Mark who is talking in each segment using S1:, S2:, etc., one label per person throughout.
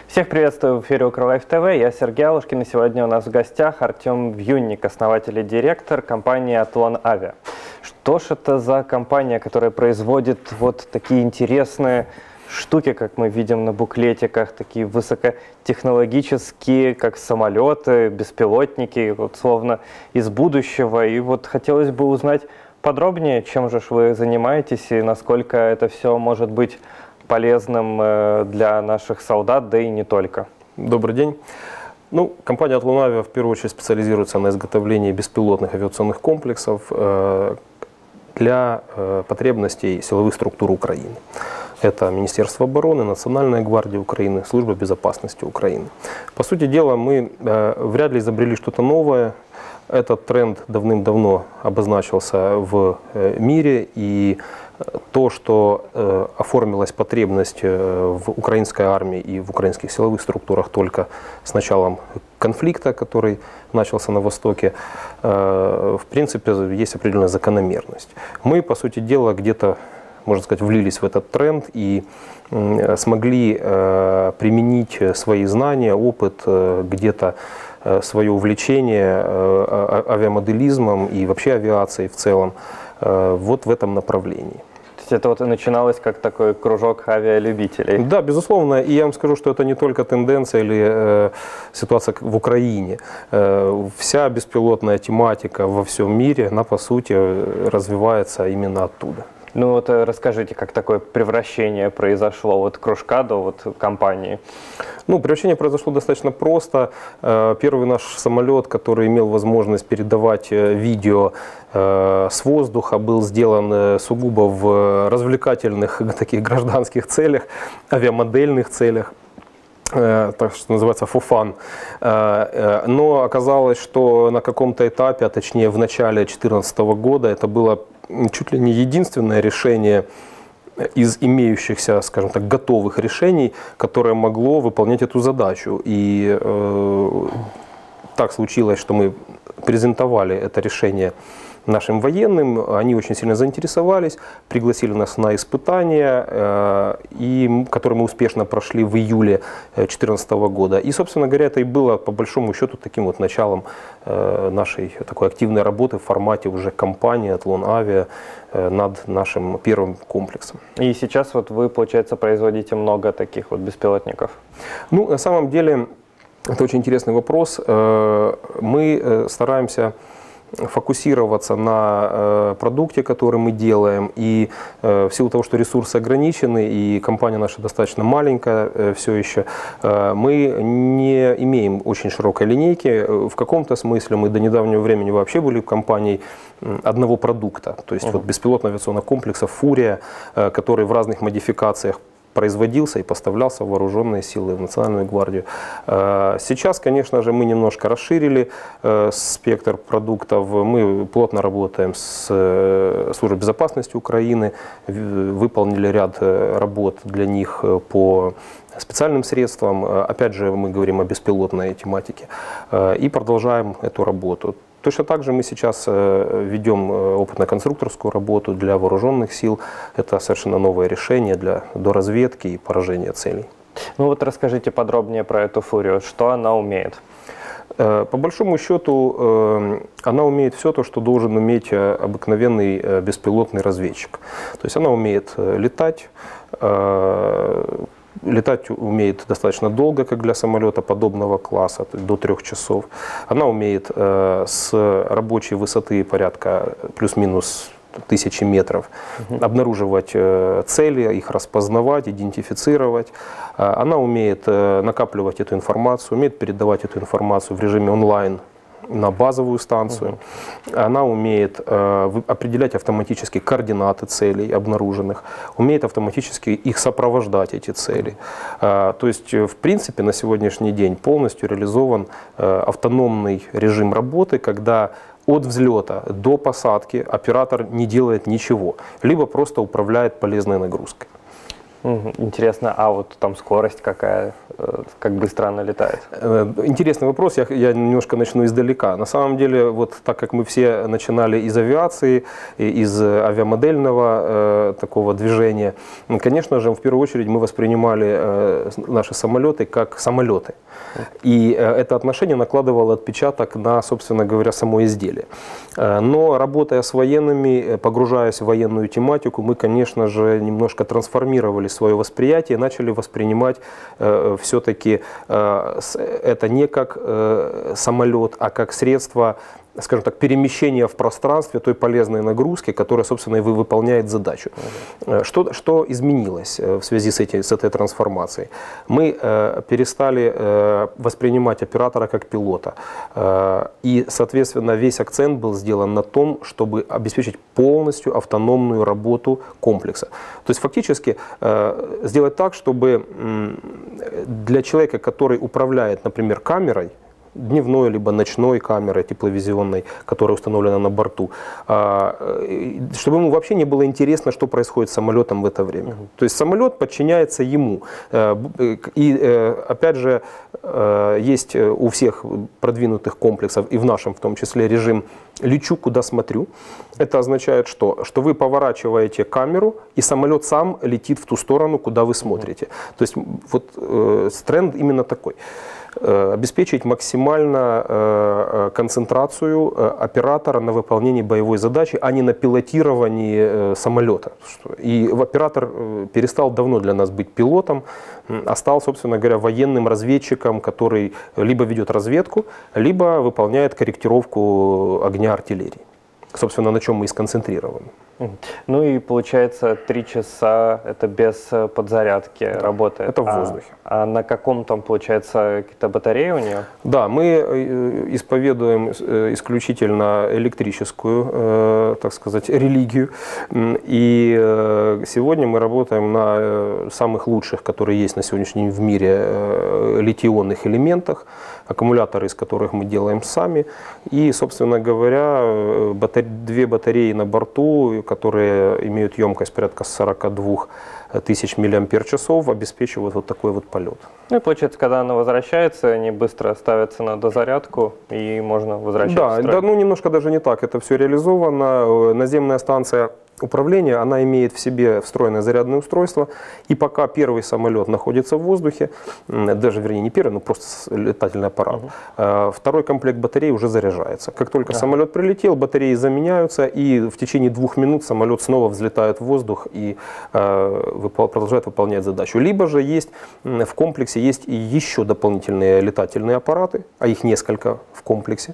S1: Всех приветствую в эфире Укрлайф ТВ. Я Сергей Алушкин, и сегодня у нас в гостях Артем Вьюнник, основатель и директор компании Атлон Авиа. Что ж это за компания, которая производит вот такие интересные штуки, как мы видим на буклетиках, такие высокотехнологические, как самолеты, беспилотники, вот словно из будущего. И вот хотелось бы узнать подробнее, чем же вы занимаетесь и насколько это все может быть полезным для наших солдат, да и не только.
S2: Добрый день. Компания Атлон Авиа в первую очередь специализируется на изготовлении беспилотных авиационных комплексов для потребностей силовых структур Украины. Это Министерство обороны, Национальная гвардия Украины, Служба безопасности Украины. По сути дела, мы вряд ли изобрели что-то новое. Этот тренд давным-давно обозначился в мире, и то, что оформилась потребность в украинской армии и в украинских силовых структурах только с началом конфликта, который начался на Востоке, в принципе, есть определенная закономерность. Мы, по сути дела, где-то, можно сказать, влились в этот тренд и смогли применить свои знания, опыт, где-то свое увлечение авиамоделизмом и вообще авиацией в целом вот в этом направлении.
S1: Это вот и начиналось как такой кружок авиалюбителей.
S2: Да, безусловно. И я вам скажу, что это не только тенденция или ситуация в Украине. Вся беспилотная тематика во всем мире, она по сути развивается именно оттуда.
S1: Ну вот расскажите, как такое превращение произошло от кружка до вот компании?
S2: Превращение произошло достаточно просто. Первый наш самолет, который имел возможность передавать видео с воздуха, был сделан сугубо в развлекательных таких гражданских целях, авиамодельных целях. Так что называется for fun. Но оказалось, что на каком-то этапе, а точнее в начале 2014 года, это было чуть ли не единственное решение из имеющихся, скажем так, готовых решений, которое могло выполнять эту задачу. И так случилось, что мы презентовали это решение нашим военным, они очень сильно заинтересовались, пригласили нас на испытания, которые мы успешно прошли в июле 2014 года. И, собственно говоря, это и было, по большому счету, таким вот началом нашей такой активной работы в формате уже компании Атлон Авиа над нашим первым комплексом.
S1: И сейчас вот вы, получается, производите много таких вот беспилотников?
S2: На самом деле, это очень интересный вопрос. Мы стараемся фокусироваться на продукте, который мы делаем, и в силу того, что ресурсы ограничены и компания наша достаточно маленькая все еще, мы не имеем очень широкой линейки. В каком-то смысле мы до недавнего времени вообще были компанией одного продукта, то есть вот беспилотного авиационного комплекса «Фурия», который в разных модификациях производился и поставлялся в вооруженные силы, в Национальную гвардию. Сейчас, конечно же, мы немножко расширили спектр продуктов. Мы плотно работаем с Службой безопасности Украины, выполнили ряд работ для них по специальным средствам. Опять же, мы говорим о беспилотной тематике и продолжаем эту работу. Точно так же мы сейчас ведем опытно-конструкторскую работу для вооруженных сил. Это совершенно новое решение для доразведки и поражения целей.
S1: Расскажите подробнее про эту «Фурию». Что она умеет?
S2: По большому счету, она умеет все то, что должен уметь обыкновенный беспилотный разведчик. То есть она умеет летать. Летать умеет достаточно долго, как для самолета подобного класса, до 3 часов. Она умеет с рабочей высоты порядка плюс-минус 1000 метров обнаруживать цели, их распознавать, идентифицировать. Она умеет накапливать эту информацию, умеет передавать эту информацию в режиме онлайн на базовую станцию. Она умеет определять автоматически координаты целей обнаруженных, умеет автоматически их сопровождать, эти цели. То есть, в принципе, на сегодняшний день полностью реализован автономный режим работы, когда от взлета до посадки оператор не делает ничего, либо просто управляет полезной нагрузкой.
S1: Интересно, а вот там скорость какая, как быстро она летает?
S2: Интересный вопрос, я немножко начну издалека. На самом деле, вот так как мы все начинали из авиации, из авиамодельного такого движения, конечно же, в первую очередь мы воспринимали наши самолеты как самолеты. И это отношение накладывало отпечаток на, собственно говоря, само изделие. Но работая с военными, погружаясь в военную тематику, мы, конечно же, немножко трансформировали свое восприятие и начали воспринимать все-таки это не как самолет, а как средство, скажем так, перемещения в пространстве той полезной нагрузки, которая, собственно, и выполняет задачу. Что изменилось в связи с этой трансформацией? Мы перестали воспринимать оператора как пилота. И, соответственно, весь акцент был сделан на том, чтобы обеспечить полностью автономную работу комплекса. То есть, фактически, сделать так, чтобы для человека, который управляет, например, камерой, дневной либо ночной камерой тепловизионной, которая установлена на борту, чтобы ему вообще не было интересно, что происходит с самолетом в это время. То есть самолет подчиняется ему. И опять же, есть у всех продвинутых комплексов, и в нашем в том числе, режим «лечу, куда смотрю». Это означает что? Что вы поворачиваете камеру, и самолет сам летит в ту сторону, куда вы смотрите. То есть вот тренд именно такой. Обеспечить максимально концентрацию оператора на выполнении боевой задачи, а не на пилотировании самолета. И оператор перестал давно для нас быть пилотом, а стал, собственно говоря, военным разведчиком, который либо ведет разведку, либо выполняет корректировку огня артиллерии. Собственно, на чем мы и сконцентрированы.
S1: Ну и получается 3 часа это без подзарядки работает.
S2: Это в воздухе.
S1: А на каком там, получается, какие-то батареи у нее?
S2: Да, мы исповедуем исключительно электрическую, так сказать, религию. И сегодня мы работаем на самых лучших, которые есть на сегодняшний день в мире, литий-ионных элементах, аккумуляторы из которых мы делаем сами. И, собственно говоря, 2 батареи на борту, которые имеют емкость порядка 42 тысяч мАч, обеспечивают вот такой вот полет.
S1: Ну и получается, когда она возвращается, они быстро ставятся на дозарядку и можно возвращаться.
S2: Да, ну немножко даже не так это все реализовано. Наземная станция управления, она имеет в себе встроенное зарядное устройство, и пока первый самолет находится в воздухе, даже, вернее, не первый, но просто летательный аппарат, второй комплект батарей уже заряжается. Как только самолет прилетел, батареи заменяются, и в течение 2 минут самолет снова взлетает в воздух и продолжает выполнять задачу. Либо же есть в комплексе есть и еще дополнительные летательные аппараты, а их несколько в комплексе.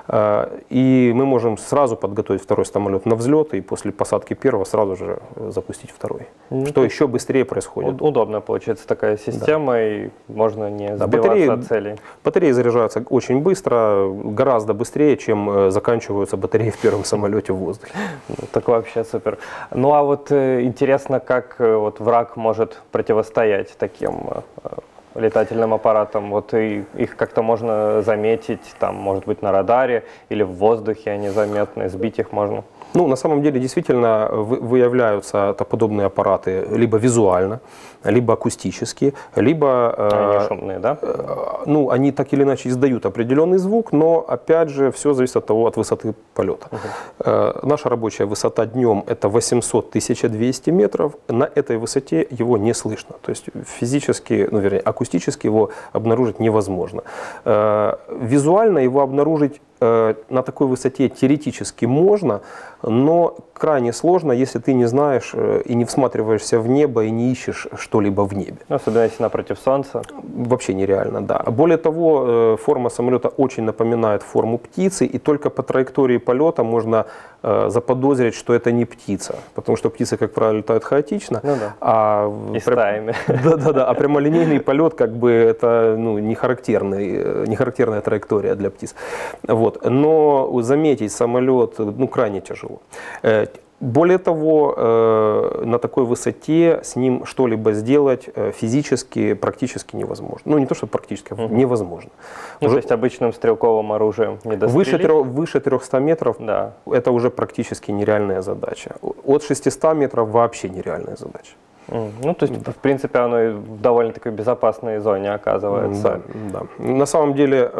S2: И мы можем сразу подготовить второй самолет на взлет и после посадки первого сразу же запустить второй. Что еще быстрее происходит.
S1: Удобно получается такая система, да. И можно не сбиваться от целей.
S2: Батареи заряжаются очень быстро, гораздо быстрее, чем заканчиваются батареи в первом самолете в воздухе.
S1: Так вообще супер. Ну а вот интересно, как вот враг может противостоять таким летательным аппаратам, вот и их как-то можно заметить, там, может быть, на радаре или в воздухе они заметны, сбить их можно?
S2: Ну, на самом деле, действительно, выявляются подобные аппараты либо визуально, либо акустически, либо...
S1: Они шумные, да?
S2: Ну, они так или иначе издают определенный звук, но, опять же, все зависит от того, от высоты полета. Наша рабочая высота днем – это 800-1200 метров. На этой высоте его не слышно. То есть физически, ну, вернее, акустически его обнаружить невозможно. Визуально его обнаружить на такой высоте теоретически можно, но крайне сложно, если ты не знаешь и не всматриваешься в небо и не ищешь что-либо в небе.
S1: Особенно если напротив солнца.
S2: Вообще нереально, да. Более того, форма самолета очень напоминает форму птицы, и только по траектории полета можно заподозрить, что это не птица. Потому что птицы, как правило, летают хаотично.
S1: Ну да. И стаями.
S2: Да-да-да. А прямолинейный полет, как бы, это не характерная траектория для птиц. Вот. Но заметить самолет крайне тяжело. Более того, на такой высоте с ним что-либо сделать физически практически невозможно. Ну, не то, что практически, невозможно.
S1: То есть обычным стрелковым оружием не дострелить?
S2: Выше 300 метров, да. Это уже практически нереальная задача. От 600 метров вообще нереальная задача.
S1: Ну, то есть, в принципе, оно и в довольно такой безопасной зоне оказывается.
S2: Да. На самом деле,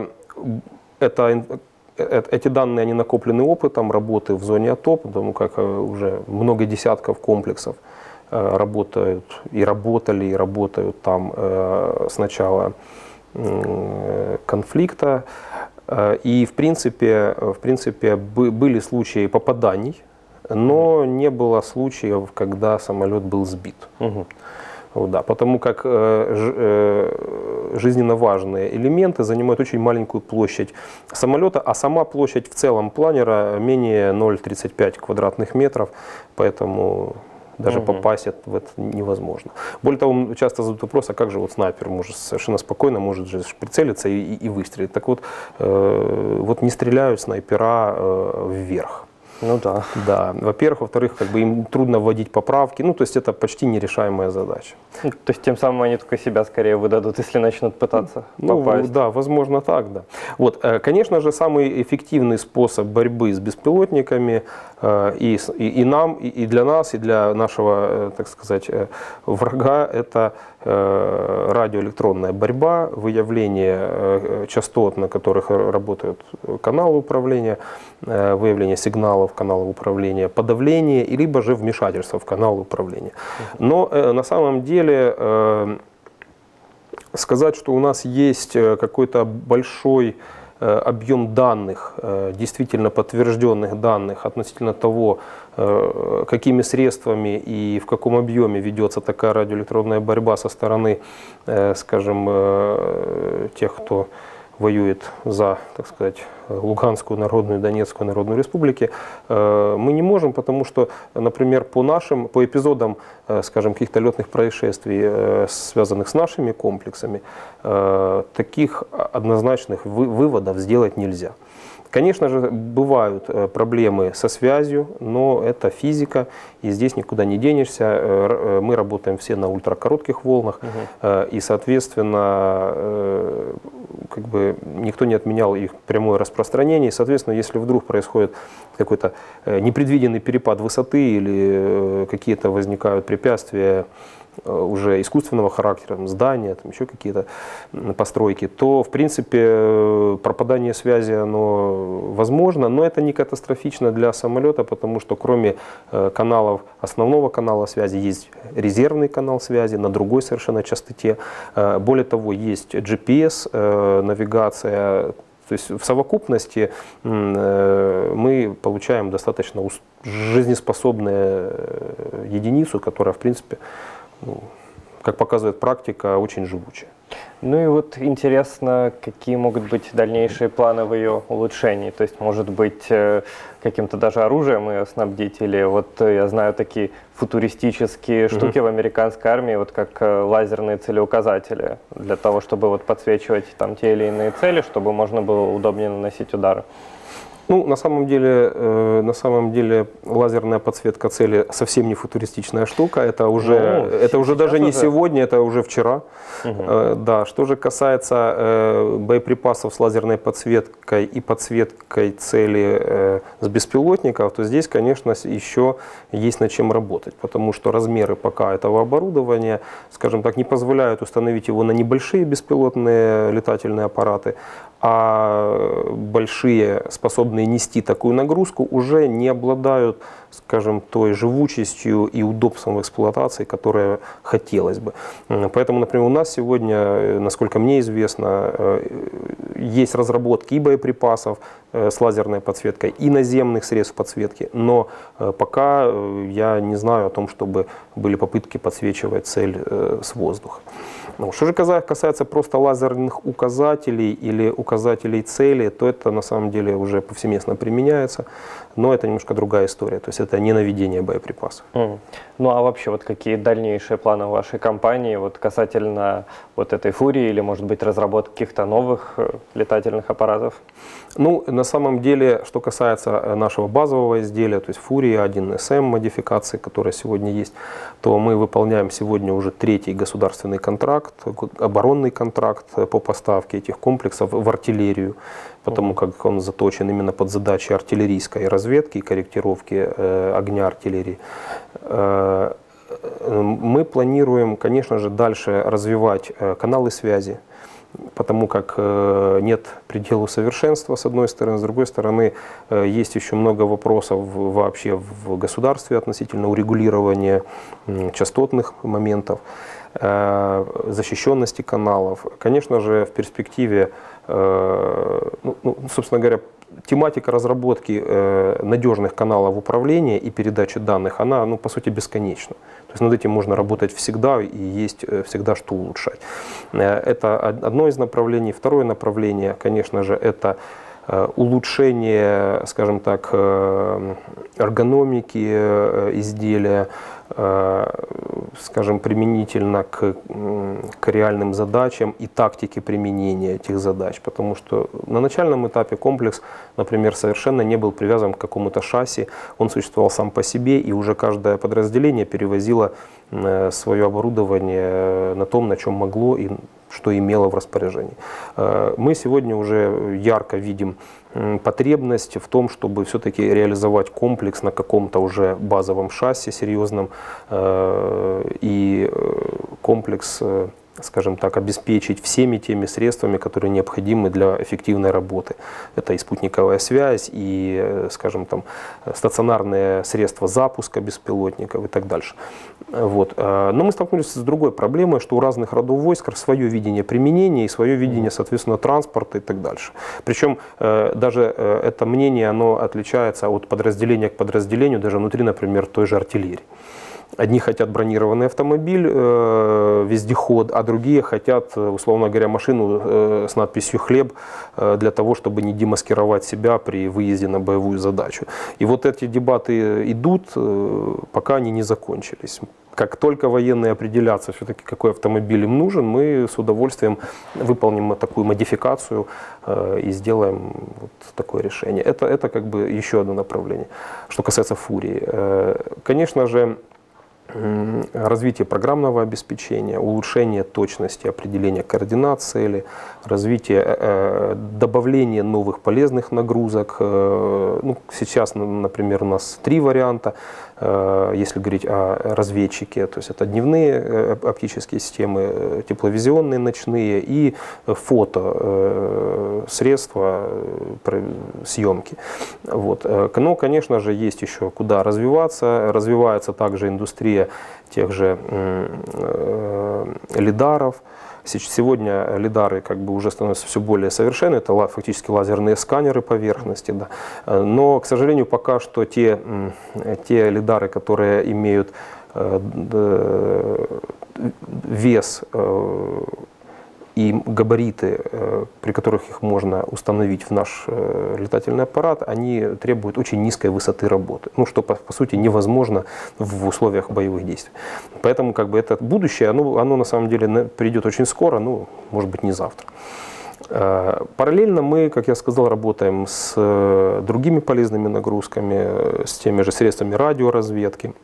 S2: эти данные, они накоплены опытом работы в зоне АТО, потому как уже много десятков комплексов работают и работали, и работают там с начала конфликта. И, в принципе, были случаи попаданий, но не было случаев, когда самолет был сбит. Да, потому как жизненно важные элементы занимают очень маленькую площадь самолета, а сама площадь в целом планера менее 0,35 квадратных метров, поэтому даже попасть в это невозможно. Более того, часто задают вопрос, а как же вот снайпер может совершенно спокойно может же прицелиться и выстрелить. Так вот, не стреляют снайпера вверх.
S1: Ну да.
S2: Да, во-первых. Во-вторых, им трудно вводить поправки, то есть это почти нерешаемая задача.
S1: То есть тем самым они только себя скорее выдадут, если начнут пытаться попасть.
S2: Да, возможно так, да. Конечно же, самый эффективный способ борьбы с беспилотниками и нам, и для нас, и для нашего, так сказать, врага, это радиоэлектронная борьба, выявление частот, на которых работают каналы управления, выявление сигналов каналов управления, подавление, либо же вмешательство в канал управления. Но на самом деле сказать, что у нас есть какой-то большой объем данных, действительно подтвержденных данных относительно того, какими средствами и в каком объеме ведется такая радиоэлектронная борьба со стороны, скажем, тех, кто воюет за, так сказать, Луганскую народную, Донецкую народную республики, мы не можем, потому что, например, по эпизодам, скажем, каких-то летных происшествий, связанных с нашими комплексами, таких однозначных выводов сделать нельзя. Конечно же, бывают проблемы со связью, но это физика, и здесь никуда не денешься. Мы работаем все на ультракоротких волнах, и, соответственно, никто не отменял их прямое распространение. И, соответственно, если вдруг происходит какой-то непредвиденный перепад высоты или какие-то возникают препятствия уже искусственного характера, здания, еще какие-то постройки, то, в принципе, пропадание связи, оно возможно, но это не катастрофично для самолета, потому что кроме основного канала связи есть резервный канал связи на другой совершенно частоте. Более того, есть GPS, навигация. То есть в совокупности мы получаем достаточно жизнеспособную единицу, которая, в принципе, как показывает практика, очень живучая.
S1: Ну и вот интересно, какие могут быть дальнейшие планы в ее улучшении? То есть, может быть, каким-то даже оружием ее снабдить? Или вот я знаю такие футуристические штуки в американской армии, вот как лазерные целеуказатели, для того, чтобы подсвечивать там те или иные цели, чтобы можно было удобнее наносить удары.
S2: На самом деле лазерная подсветка цели совсем не футуристичная штука. Это уже даже не сегодня, это уже вчера. Да, что же касается боеприпасов с лазерной подсветкой и подсветкой цели с беспилотников, то здесь, конечно, еще есть над чем работать, потому что размеры пока этого оборудования, скажем так, не позволяют установить его на небольшие беспилотные летательные аппараты, а большие, способные нести такую нагрузку, уже не обладают, скажем, той живучестью и удобством в эксплуатации, которое хотелось бы. Поэтому, например, у нас сегодня, насколько мне известно, есть разработки и боеприпасов с лазерной подсветкой, и наземных средств подсветки, но пока я не знаю о том, чтобы были попытки подсвечивать цель с воздуха. Что же касается просто лазерных указателей или указателей цели, то это на самом деле уже повсеместно применяется, но это немножко другая история, то есть это не наведение боеприпасов.
S1: Ну а вообще какие дальнейшие планы вашей компании касательно этой «Фурии» или, может быть, разработки каких-то новых летательных аппаратов?
S2: На самом деле, что касается нашего базового изделия, то есть «Фурия» 1СМ модификации, которая сегодня есть, то мы выполняем сегодня уже 3-й государственный контракт, оборонный контракт по поставке этих комплексов в артиллерию, потому как он заточен именно под задачи артиллерийской разведки и корректировки огня артиллерии. Мы планируем, конечно же, дальше развивать каналы связи, потому как нет предела совершенства, с одной стороны. С другой стороны, есть еще много вопросов вообще в государстве относительно урегулирования частотных моментов, защищенности каналов. Конечно же, в перспективе, собственно говоря, тематика разработки надежных каналов управления и передачи данных, она, по сути, бесконечна. То есть над этим можно работать всегда и есть всегда что улучшать. Это одно из направлений. Второе направление, конечно же, это улучшение, скажем так, эргономики изделия, скажем, применительно к реальным задачам и тактике применения этих задач. Потому что на начальном этапе комплекс, например, совершенно не был привязан к какому-то шасси, он существовал сам по себе, и уже каждое подразделение перевозило свое оборудование на том, на чем могло и что имело в распоряжении. Мы сегодня уже ярко видим потребность в том, чтобы все-таки реализовать комплекс на каком-то уже базовом шасси серьезном, и комплекс, скажем так, обеспечить всеми теми средствами, которые необходимы для эффективной работы. Это и спутниковая связь, и, скажем, там, стационарные средства запуска беспилотников и так дальше. Вот. Но мы столкнулись с другой проблемой, что у разных родов войск свое видение применения и свое видение, соответственно, транспорта и так дальше. Причем даже это мнение, оно отличается от подразделения к подразделению, даже внутри, например, той же артиллерии. Одни хотят бронированный автомобиль, вездеход, а другие хотят, условно говоря, машину с надписью «Хлеб» для того, чтобы не демаскировать себя при выезде на боевую задачу. И вот эти дебаты идут, пока они не закончились. Как только военные определятся, все-таки какой автомобиль им нужен, мы с удовольствием выполним такую модификацию и сделаем вот такое решение. Это как бы еще одно направление. Что касается «Фурии». Конечно же, развитие программного обеспечения, улучшение точности определения координат цели, развитие, добавление новых полезных нагрузок. Сейчас, например, у нас 3 варианта, если говорить о разведчике, то есть это дневные оптические системы, тепловизионные ночные и фото средства съемки. Вот. Но, конечно же, есть еще куда развиваться. Развивается также индустрия тех же лидаров. Сегодня лидары как бы уже становятся все более совершенны, это фактически лазерные сканеры поверхности. Да. Но, к сожалению, пока что те лидары, которые имеют вес и габариты, при которых их можно установить в наш летательный аппарат, они требуют очень низкой высоты работы, что по сути невозможно в условиях боевых действий. Поэтому как бы это будущее, оно на самом деле придет очень скоро, может быть, не завтра. Параллельно мы, как я сказал, работаем с другими полезными нагрузками, с теми же средствами радиоразведки.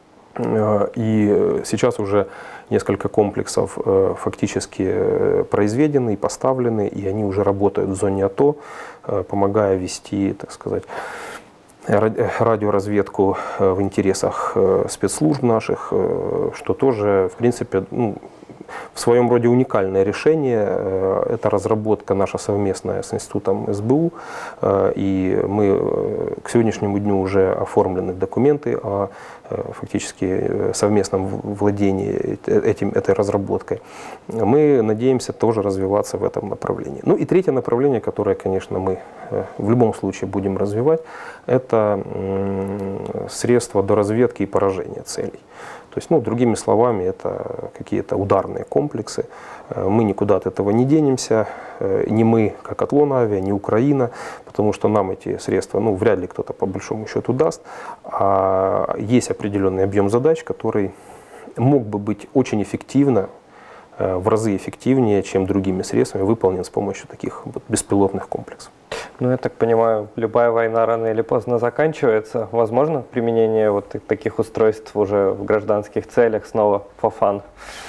S2: И сейчас уже несколько комплексов фактически произведены и поставлены, и они уже работают в зоне АТО, помогая вести, так сказать, радиоразведку в интересах спецслужб наших, что тоже, в принципе, в своем роде уникальное решение. Это разработка наша совместная с институтом СБУ, и мы к сегодняшнему дню уже оформлены документы о фактически совместном владении этой разработкой. Мы надеемся тоже развиваться в этом направлении. И третье направление, которое, конечно, мы в любом случае будем развивать, это средства доразведки и поражения целей. То есть, другими словами, это какие-то ударные комплексы. Мы никуда от этого не денемся, ни мы, как Атлон Авиа, ни Украина, потому что нам эти средства, вряд ли кто-то по большому счету даст. А есть определенный объем задач, который мог бы быть очень эффективно, в разы эффективнее, чем другими средствами, выполнен с помощью таких беспилотных комплексов.
S1: Я так понимаю, любая война рано или поздно заканчивается. Возможно применение вот таких устройств уже в гражданских целях снова for fun?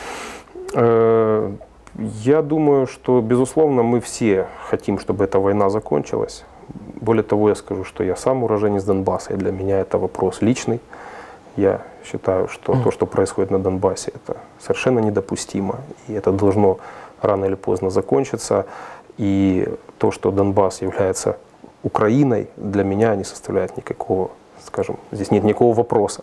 S2: Я думаю, что, безусловно, мы все хотим, чтобы эта война закончилась. Более того, я скажу, что я сам уроженец Донбасса, и для меня это вопрос личный. Я считаю, что то, что происходит на Донбассе, это совершенно недопустимо. И это должно рано или поздно закончиться. И то, что Донбасс является Украиной, для меня не составляет никакого, скажем, здесь нет никакого вопроса.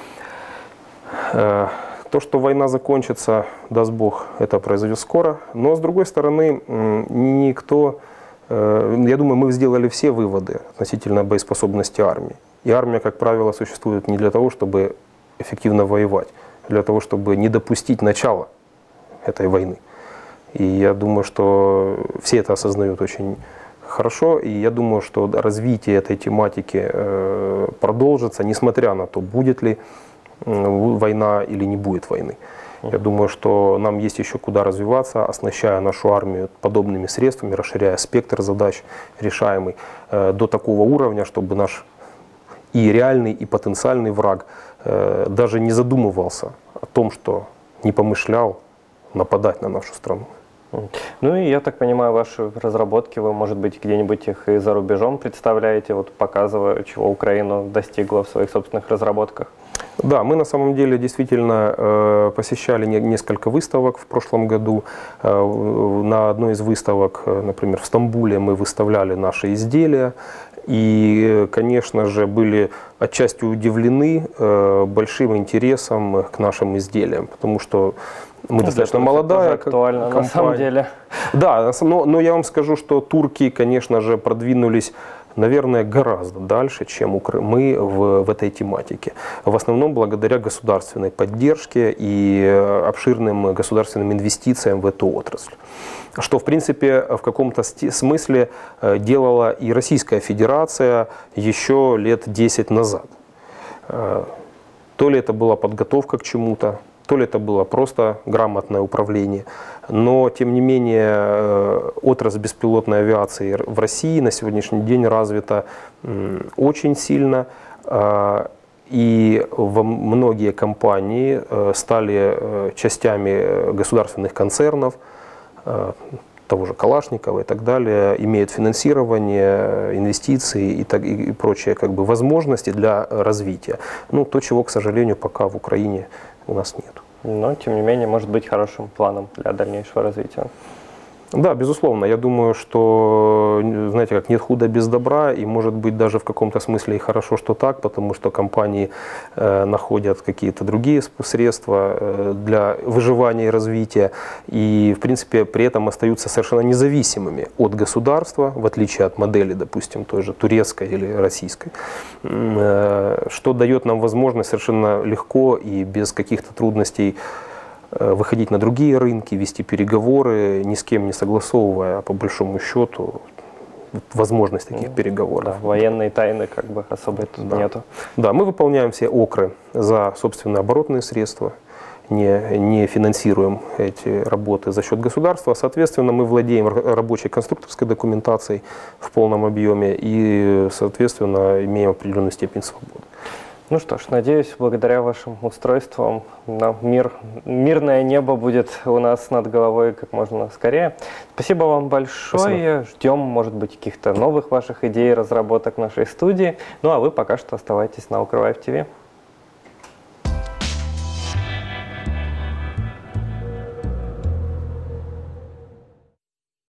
S2: То, что война закончится, даст Бог, это произойдет скоро. Но, с другой стороны, никто, я думаю, мы сделали все выводы относительно боеспособности армии. И армия, как правило, существует не для того, чтобы эффективно воевать, а для того, чтобы не допустить начала этой войны. И я думаю, что все это осознают очень хорошо. И я думаю, что развитие этой тематики продолжится, несмотря на то, будет ли война или не будет войны. Я думаю, что нам есть еще куда развиваться, оснащая нашу армию подобными средствами, расширяя спектр задач решаемый до такого уровня, чтобы наш и реальный, и потенциальный враг даже не задумывался о том, что не помышлял нападать на нашу страну.
S1: Ну и я так понимаю, ваши разработки, вы, может быть, где-нибудь их и за рубежом представляете, вот показывая, чего Украина достигла в своих собственных разработках?
S2: Да, мы на самом деле действительно посещали несколько выставок в прошлом году. На одной из выставок, например, в Стамбуле, мы выставляли наши изделия. И, конечно же, были отчасти удивлены большим интересом к нашим изделиям, потому что мы достаточно молодая
S1: актуально, компания. На самом деле.
S2: Да, но я вам скажу, что турки, конечно же, продвинулись, наверное, гораздо дальше, чем мы в этой тематике. В основном благодаря государственной поддержке и обширным государственным инвестициям в эту отрасль. Что, в принципе, в каком-то смысле делала и Российская Федерация еще лет 10 назад. То ли это была подготовка к чему-то, то ли это было просто грамотное управление. Но, тем не менее, отрасль беспилотной авиации в России на сегодняшний день развита очень сильно. И многие компании стали частями государственных концернов, того же Калашникова и так далее, имеют финансирование, инвестиции и прочие возможности для развития. Ну, то, чего, к сожалению, пока в Украине у нас нет.
S1: Но, тем не менее, может быть хорошим планом для дальнейшего развития.
S2: Да, безусловно. Я думаю, что, знаете, как нет худа без добра, и может быть даже в каком-то смысле и хорошо, что так, потому что компании находят какие-то другие средства для выживания и развития, и, в принципе, при этом остаются совершенно независимыми от государства, в отличие от модели, допустим, той же турецкой или российской, что дает нам возможность совершенно легко и без каких-то трудностей выходить на другие рынки, вести переговоры, ни с кем не согласовывая, а по большому счету, возможность таких переговоров.
S1: Да, военной тайны особо тут нету.
S2: Да, мы выполняем все ОКРы за собственные оборотные средства, не финансируем эти работы за счет государства. Соответственно, мы владеем рабочей конструкторской документацией в полном объеме и, соответственно, имеем определенную степень свободы.
S1: Ну что ж, надеюсь, благодаря вашим устройствам мирное небо будет у нас над головой как можно скорее. Спасибо вам большое. Спасибо. Ждем, может быть, каких-то новых ваших идей, разработок в нашей студии. Ну а вы пока что оставайтесь на Укрлайф ТВ.